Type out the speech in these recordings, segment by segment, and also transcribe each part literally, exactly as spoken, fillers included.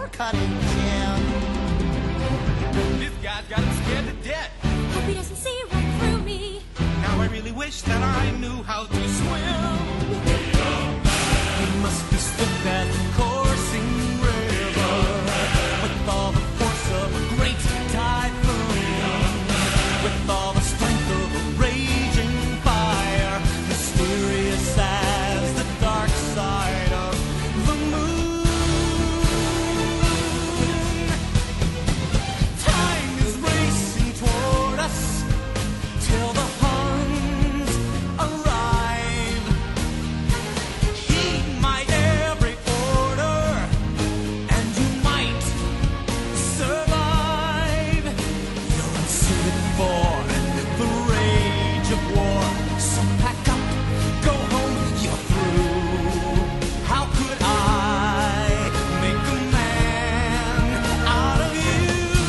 your cutting chin. This guy's got him scared to death. Hope he doesn't see right through me. Now I really wish that I knew how to swim. He must be swift as a coursing river, with all the force of a great typhoon, with all the strength of a raging fire, mysterious as the dark side of the moon. Time is racing toward us till the Huns arrive. Heed my every order, and you might survive. You're unsuited for the rage of war, so pack up, go home, you're through. How could I make a man out of you?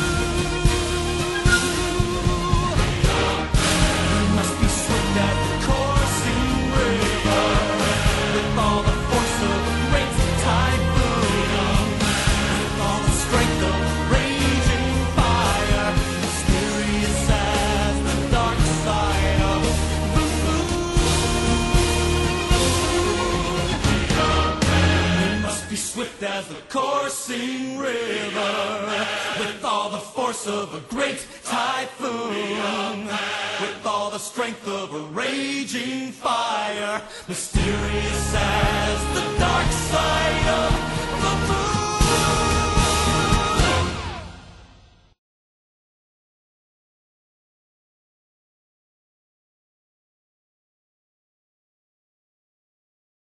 You must be swift as the coursing river, with all the force of a great typhoon, with all the strength of a raging fire, mysterious as the dark side of the moon. You must be swift as the coursing river, with all the force of a great typhoon, with all the strength of a raging fire, mysterious as the dark